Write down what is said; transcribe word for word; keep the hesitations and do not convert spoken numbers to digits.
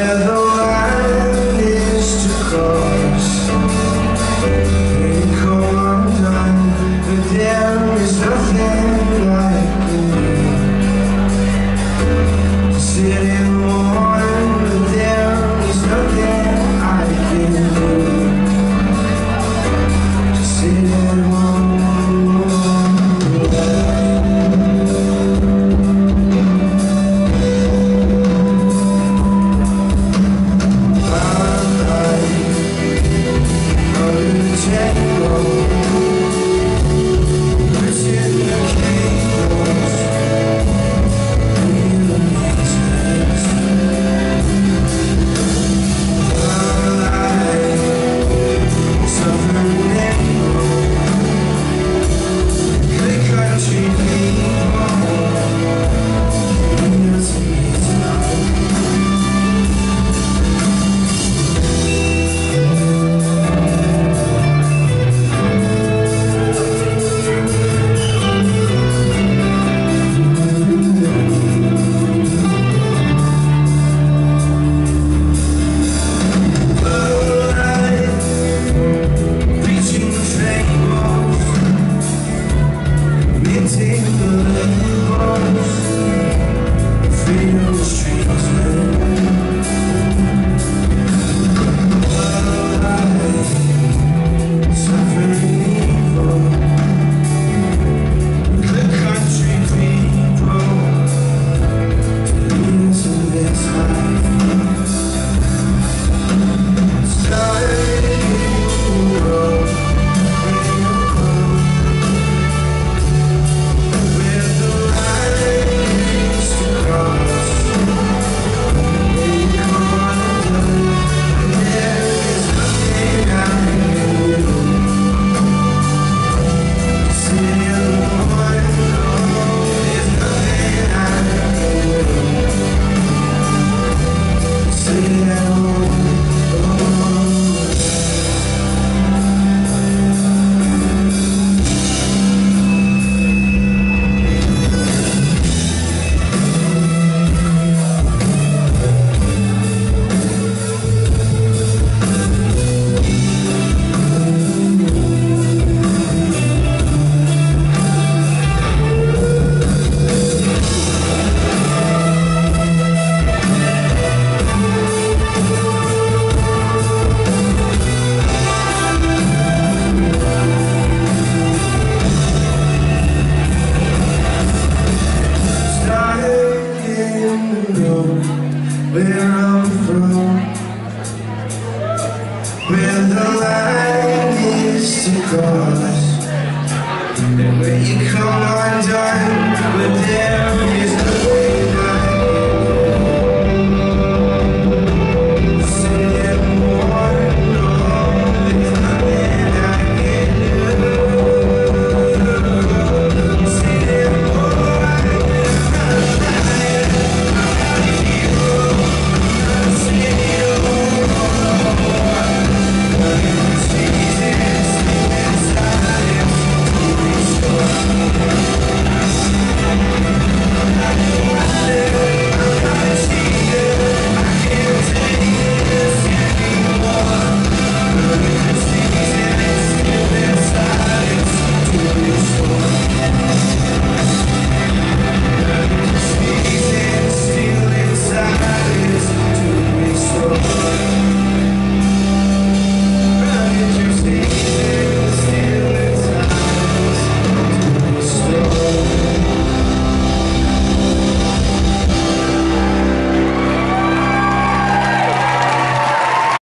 where the line is to cross. They come undone, but there is nothing like you. To sit and mourn, but there is nothing I can do. To sit and mourn. Where I'm from, where the line is to cross, and where you come undone, but there is no